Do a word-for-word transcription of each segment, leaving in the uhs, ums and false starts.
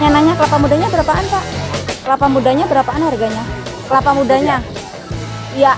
pengen nanya kelapa mudanya berapaan Pak? Kelapa mudanya berapaan harganya? Kelapa mudanya? Iya.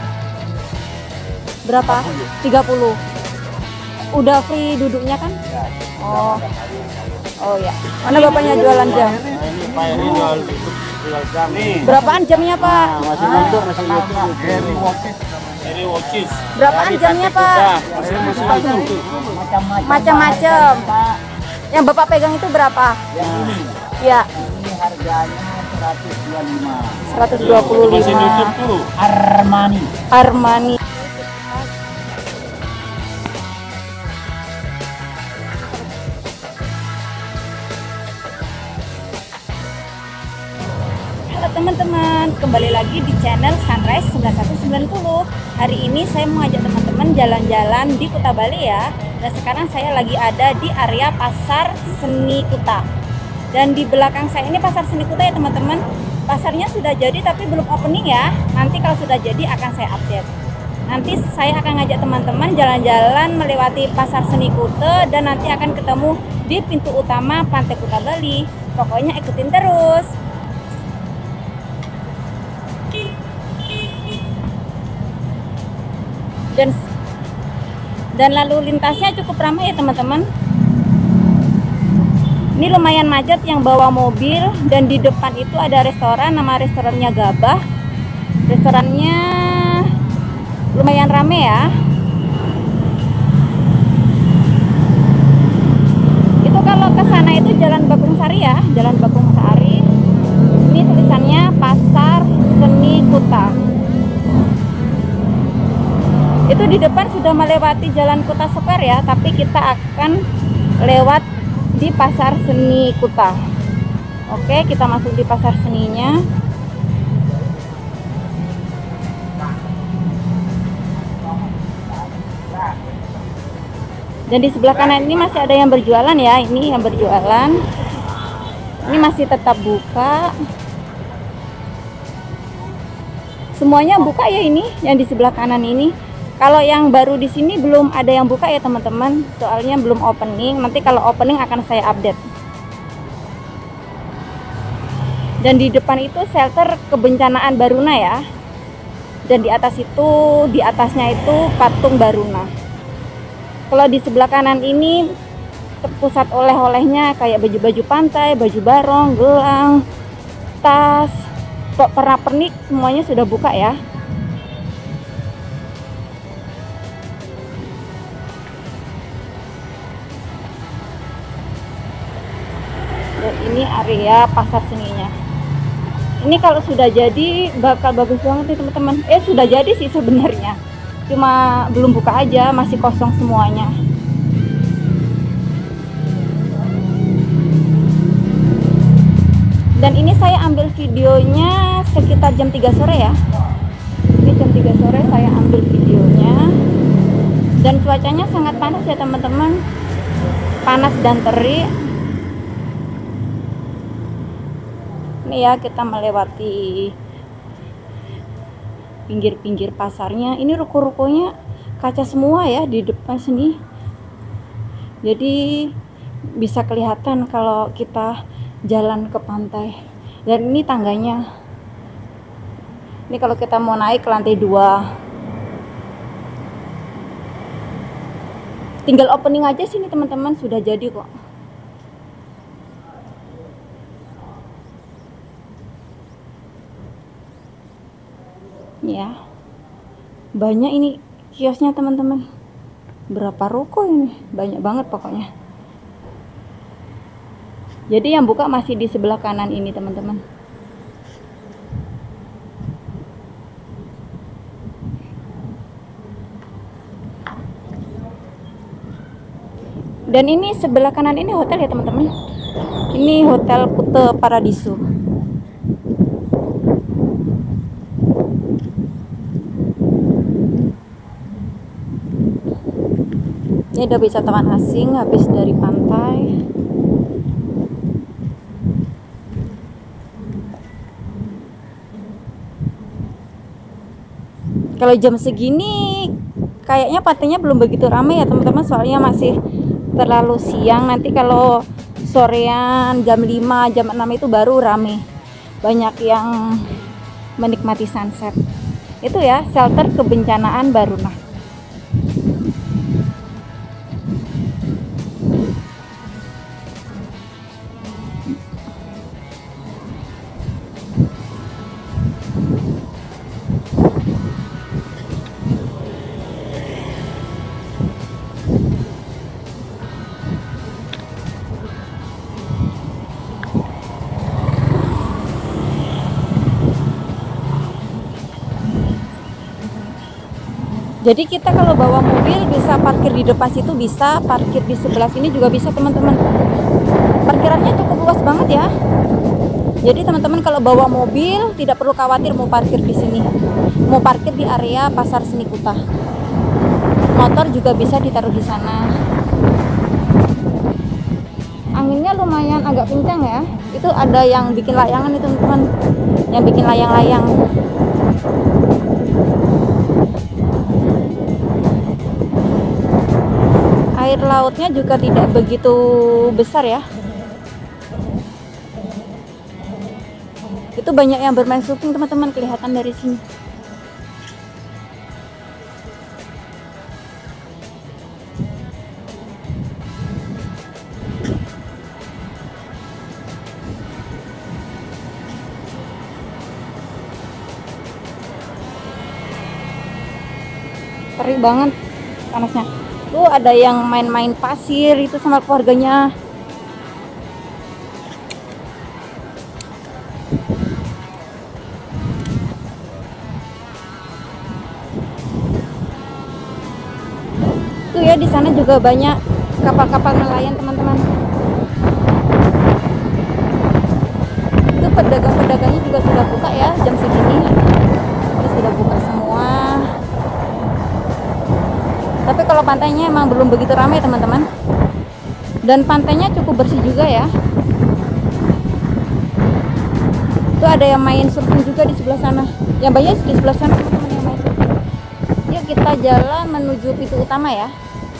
Berapa? tiga puluh. Udah free duduknya kan? Oh. Oh ya. Mana bapaknya jualan jam? Ini Pak Heri jual duduk, jual jam nih. Berapaan jamnya Pak? Masih ngantuk, masih ngantuk. Heri Watches. Heri Watches. Berapaan jamnya Pak? Masih masih ngantuk. Macam-macam. Yang Bapak pegang itu berapa? Yang ini. Ya. Ini harganya seratus dua puluh lima. seratus dua puluh lima. Masih nutup tuh. Armani. Armani. Halo teman-teman, kembali lagi di channel Sunrise sembilan satu sembilan nol. Hari ini saya mau ajak teman-teman jalan-jalan di Kuta Bali ya. Dan sekarang saya lagi ada di area Pasar Seni Kuta. Dan di belakang saya ini Pasar Seni Kuta ya teman-teman. Pasarnya sudah jadi tapi belum opening ya. Nanti kalau sudah jadi akan saya update. Nanti saya akan ngajak teman-teman jalan-jalan melewati Pasar Seni Kuta dan nanti akan ketemu di pintu utama Pantai Kuta Bali. Pokoknya ikutin terus. Dan dan lalu lintasnya cukup ramai ya teman-teman. Ini lumayan macet yang bawa mobil, dan di depan itu ada restoran, nama restorannya Gabah. Restorannya lumayan ramai ya. Itu kalau ke sana itu Jalan Bagong Sari ya, Jalan Bagong Sari. Ini tulisannya Pasar Seni Kuta. Itu di depan sudah melewati Jalan Kuta Square ya, tapi kita akan lewat di Pasar Seni Kuta. Oke, kita masuk di pasar seninya. Dan di sebelah kanan ini masih ada yang berjualan ya, ini yang berjualan. Ini masih tetap buka. Semuanya buka ya ini, yang di sebelah kanan ini. Kalau yang baru di sini belum ada yang buka ya teman-teman, soalnya belum opening. Nanti kalau opening akan saya update. Dan di depan itu shelter kebencanaan Baruna ya. Dan di atas itu, di atasnya itu patung Baruna. Kalau di sebelah kanan ini pusat oleh-olehnya kayak baju-baju pantai, baju barong, gelang, tas, pernak-pernik semuanya sudah buka ya. Dan ini area pasar seninya. Ini kalau sudah jadi bakal bagus banget nih teman-teman. Eh sudah jadi sih sebenarnya, cuma belum buka aja, masih kosong semuanya. Dan ini saya ambil videonya sekitar jam tiga sore ya. Ini jam tiga sore saya ambil videonya. Dan cuacanya sangat panas ya teman-teman. Panas dan terik. Ini ya, kita melewati pinggir-pinggir pasarnya. Ini ruko-rukonya kaca semua ya di depan sini. Jadi bisa kelihatan kalau kita jalan ke pantai. Dan ini tangganya. Ini kalau kita mau naik ke lantai dua. Tinggal opening aja sini teman-teman, sudah jadi kok. Ya, banyak ini kiosnya teman-teman. Berapa ruko ini? Banyak banget pokoknya. Jadi yang buka masih di sebelah kanan ini teman-teman. Dan ini sebelah kanan ini hotel ya teman-teman. Ini Hotel Kuta Paradiso. Ini ada wisatawan asing habis dari pantai. Kalau jam segini kayaknya pantainya belum begitu ramai ya teman-teman, soalnya masih terlalu siang. Nanti kalau sorean jam lima, jam enam itu baru rame. Banyak yang menikmati sunset. Itu ya, shelter kebencanaan Baruna. Jadi kita kalau bawa mobil bisa parkir di depan situ, bisa parkir di sebelah sini juga bisa teman-teman. Parkirannya cukup luas banget ya. Jadi teman-teman kalau bawa mobil tidak perlu khawatir mau parkir di sini. Mau parkir di area Pasar Seni Kuta. Motor juga bisa ditaruh di sana. Anginnya lumayan agak kencang ya. Itu ada yang bikin layangan itu teman-teman. Yang bikin layang-layang. Air lautnya juga tidak begitu besar ya. Itu banyak yang bermain surfing teman-teman, kelihatan dari sini. Terik banget panasnya. Tuh ada yang main-main pasir itu sama keluarganya. Tuh ya, di sana juga banyak kapal-kapal nelayan teman-teman. Itu pedagang-pedagangnya juga sudah buka ya jam segini. Itu sudah buka semua. Tapi kalau pantainya emang belum begitu ramai teman-teman. Dan pantainya cukup bersih juga ya. Itu ada yang main surfing juga di sebelah sana. Yang banyak di sebelah sana teman-teman yang main surfing. Yuk kita jalan menuju pintu utama ya.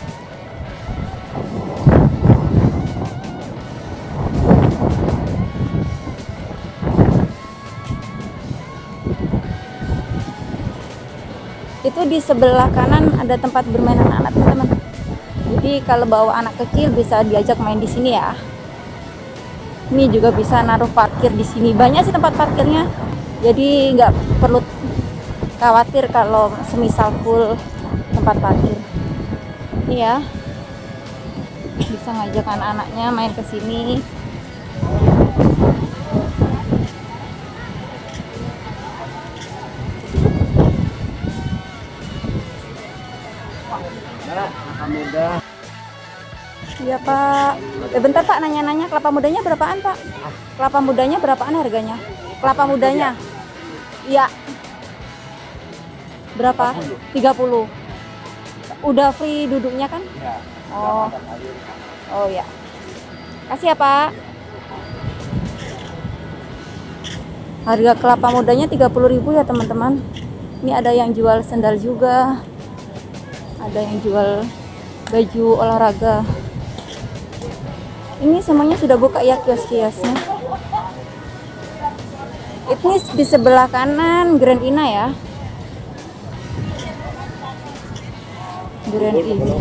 Itu di sebelah kanan ada tempat bermain anak-anak teman-teman. Jadi kalau bawa anak kecil bisa diajak main di sini ya. Ini juga bisa naruh parkir di sini. Banyak sih tempat parkirnya. Jadi nggak perlu khawatir kalau semisal full tempat parkir. Ini ya. Bisa ngajak anak-anaknya main ke sini. Muda. Iya Pak. Eh, bentar Pak, nanya-nanya kelapa mudanya berapaan Pak? Kelapa mudanya berapaan harganya? Kelapa mudanya? Iya. Berapa? tiga puluh. Udah free duduknya kan? Ya. Oh. Oh ya. Kasih ya Pak. Harga kelapa mudanya tiga puluh ribu ya teman-teman. Ini ada yang jual sendal juga. Ada yang jual baju olahraga. Ini semuanya sudah buka ya kios-kiosnya. Ini di sebelah kanan Grand Ina ya. Grand Ina.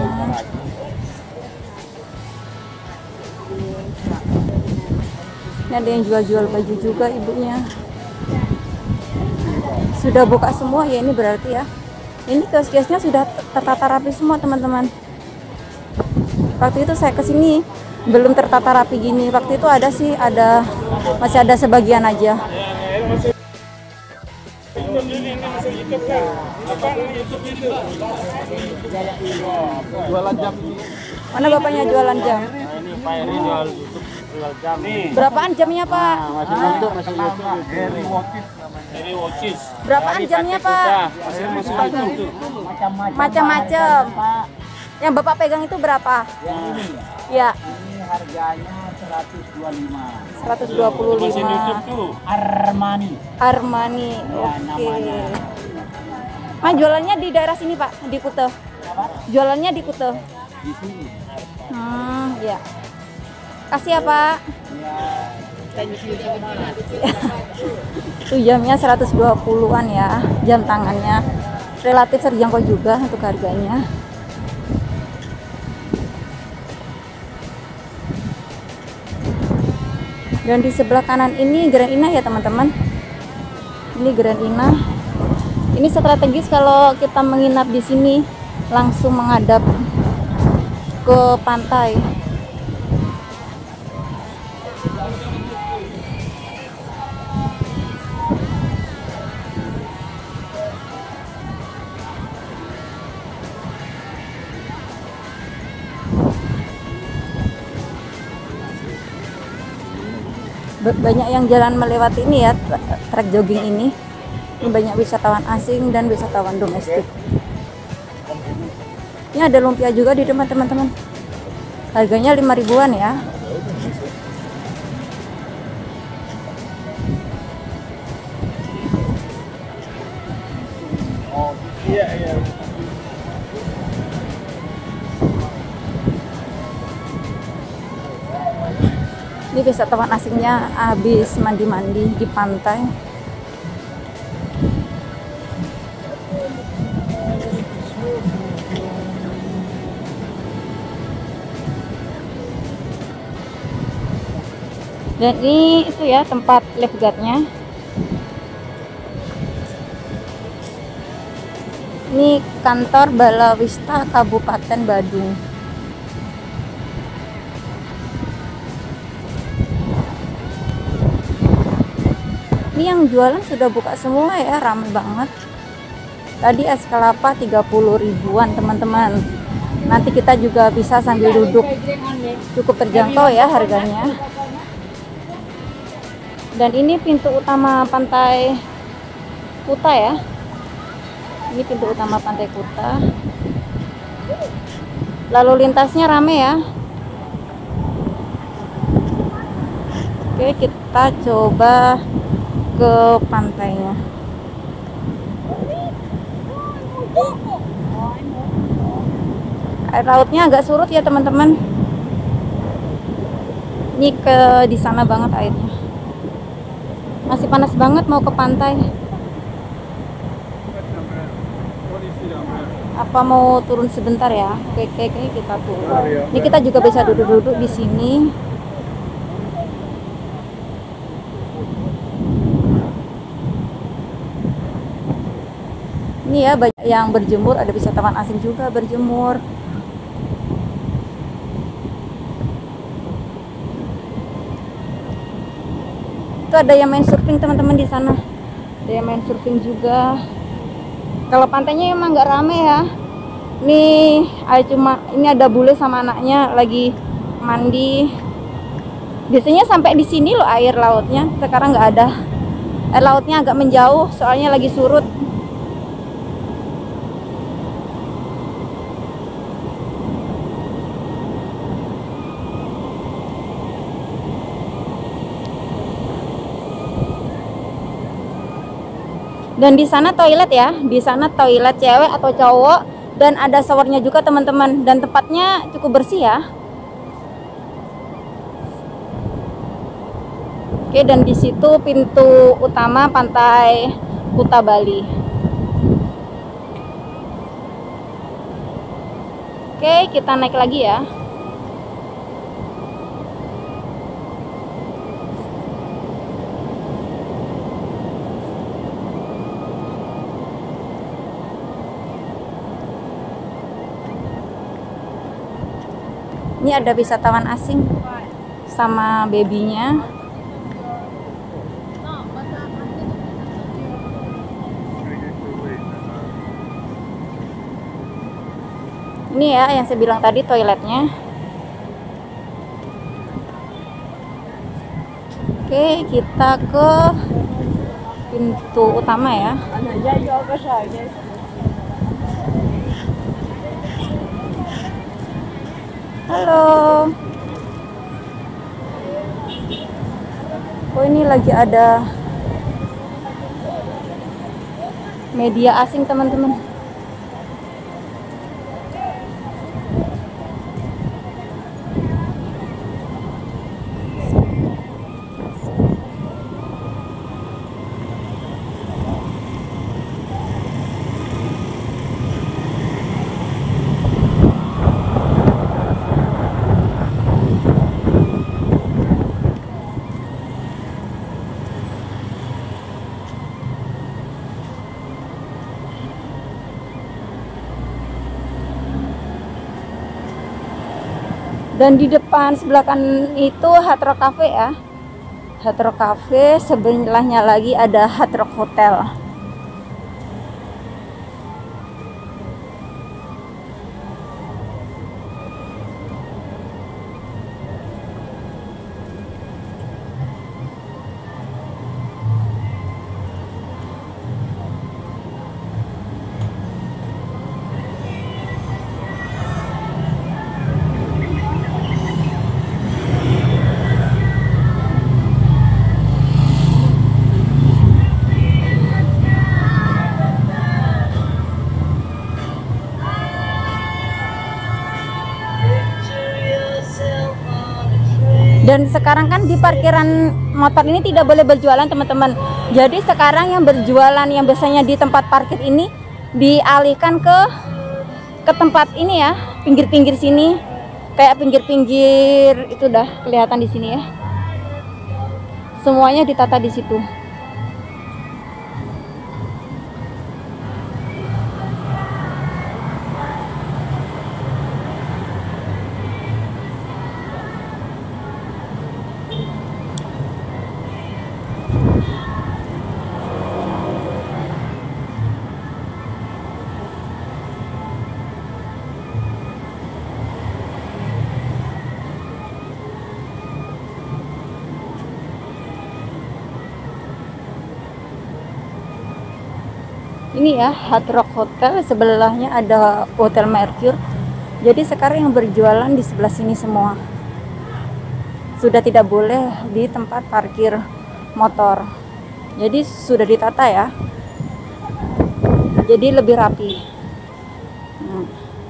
Ini ada yang jual-jual baju juga ibunya. Sudah buka semua ya ini berarti ya. Ini kios-kiosnya sudah tertata rapi semua teman-teman. Waktu itu saya kesini belum tertata rapi gini. Waktu itu ada sih, ada masih ada sebagian aja. Jualan jam. Mana bapaknya jualan jam? Ini Pak Eri jual YouTube jual jam nih. Berapaan jamnya Pak? Masih YouTube, masih YouTube. Eri Watches namanya. Eri Watches. Berapaan jamnya Pak? Masih masih YouTube. Macam-macam. Yang bapak pegang itu berapa? Yang ini. Ya. Ini harganya seratus dua puluh lima. seratus dua puluh lima. Armani. Armani. Ya, Oke. namanya. Mas jualannya di daerah sini Pak, di Kuta. Apa? Jualannya di Kuta. Di sini. Hmm, ya. Kasih ya Pak. Itu jamnya seratus dua puluhan ya, jam tangannya. Relatif terjangkau juga untuk harganya. Dan di sebelah kanan ini Grand Ina ya teman-teman. Ini Grand Ina. Ini strategis kalau kita menginap di sini, langsung menghadap ke pantai. Banyak yang jalan melewati ini ya, trek jogging ini. Ini banyak wisatawan asing dan wisatawan domestik. Ini ada lumpia juga di tempat teman-teman. Harganya lima ribuan ya. Oh, iya iya. Ini wisatawan asingnya habis mandi-mandi di pantai. Dan ini itu ya tempat lifeguardnya. Ini kantor Balawista Kabupaten Badung. Ini yang jualan sudah buka semua ya, ramai banget. Tadi es kelapa tiga puluh ribuan teman-teman. Nanti kita juga bisa sambil duduk, cukup terjangkau ya harganya. Dan ini pintu utama Pantai Kuta ya. Ini pintu utama Pantai Kuta. Lalu lintasnya rame ya. Oke, kita coba ke pantainya. Air lautnya agak surut ya teman-teman. Ini ke di sana banget airnya. Masih panas banget mau ke pantai. Apa mau turun sebentar ya? Oke, oke, oke, kita turun. Ini kita juga bisa duduk-duduk di sini. Ini ya banyak yang berjemur, ada wisatawan asing juga berjemur. Itu ada yang main surfing teman-teman di sana. Ada yang main surfing juga. Kalau pantainya emang nggak rame ya. Ini ada cuma ini ada bule sama anaknya lagi mandi. Biasanya sampai di sini loh air lautnya. Sekarang nggak ada. Air lautnya agak menjauh soalnya lagi surut. Dan di sana toilet ya, di sana toilet cewek atau cowok dan ada showernya juga teman-teman, dan tempatnya cukup bersih ya. Oke, dan di situ pintu utama Pantai Kuta Bali. Oke, kita naik lagi ya. Ini ada wisatawan asing sama babynya. Ini ya yang saya bilang tadi toiletnya. Oke, kita ke pintu utama ya. Halo. Oh, ini lagi ada media asing teman-teman. Dan di depan sebelah kanan itu Hard Rock Cafe ya. Hard Rock Cafe, sebelahnya lagi ada Hard Rock Hotel. Dan sekarang kan di parkiran motor ini tidak boleh berjualan teman-teman. Jadi sekarang yang berjualan yang biasanya di tempat parkir ini dialihkan ke ke tempat ini ya, pinggir-pinggir sini. Kayak pinggir-pinggir itu udah kelihatan di sini ya. Semuanya ditata di situ. Ini ya Hard Rock Hotel, sebelahnya ada Hotel Mercure. Jadi sekarang yang berjualan di sebelah sini semua. Sudah tidak boleh di tempat parkir motor. Jadi sudah ditata ya. Jadi lebih rapi. Hmm.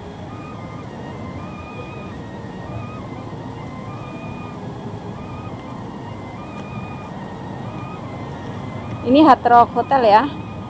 Ini Hard Rock Hotel ya.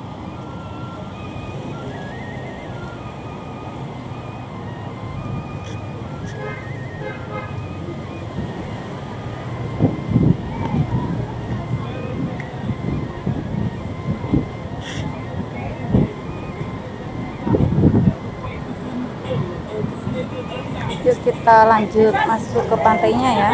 Yuk kita lanjut masuk ke pantainya ya.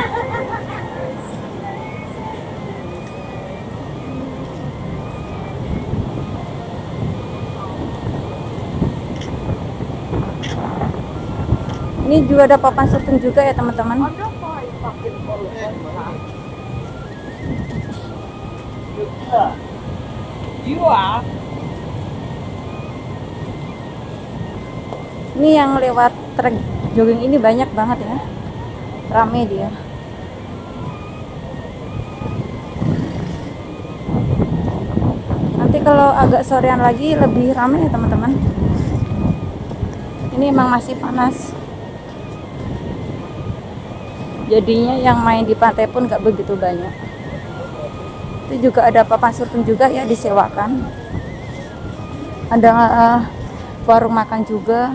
Ini juga ada papan surfing juga ya teman-teman. Ini yang lewat trek jogging ini banyak banget ya, rame dia. Nanti kalau agak sorean lagi lebih rame ya teman-teman. Ini emang masih panas, jadinya yang main di pantai pun gak begitu banyak. Itu juga ada papan surfing juga ya, disewakan. Ada uh, warung makan juga.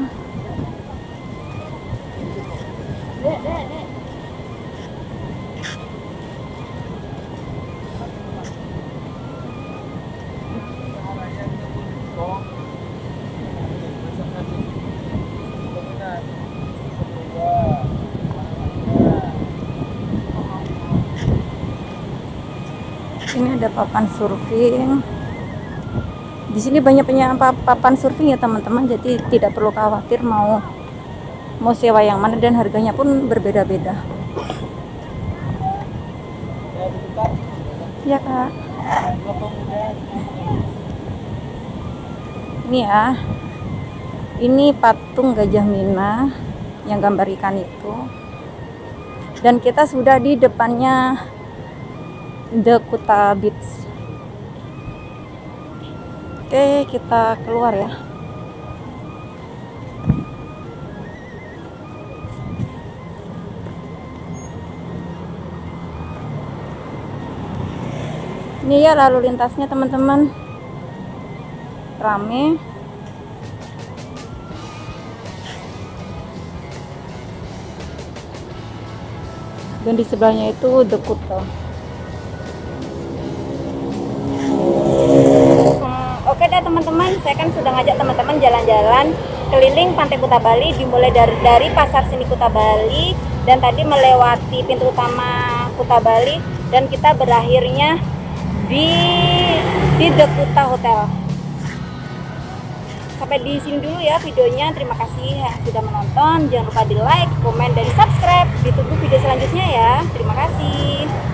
Ini ada papan surfing. Di sini banyak punya papan surfing ya teman-teman, jadi tidak perlu khawatir mau mau sewa yang mana, dan harganya pun berbeda-beda. Ya kak. Ini ya, ini patung Gajah Mina yang gambar ikan itu, dan kita sudah di depannya The Kuta Beach. Oke, kita keluar ya. Ini ya lalu lintasnya teman-teman, rame. Dan di sebelahnya itu The Kuta. Oke deh teman-teman, saya kan sudah ngajak teman-teman jalan-jalan keliling Pantai Kuta Bali, dimulai dari, dari Pasar Seni Kuta Bali, dan tadi melewati pintu utama Kuta Bali dan kita berakhirnya di di The Kuta Hotel. Sampai di sini dulu ya videonya. Terima kasih yang sudah menonton. Jangan lupa di like, komen, dan subscribe. Ditunggu video selanjutnya ya. Terima kasih.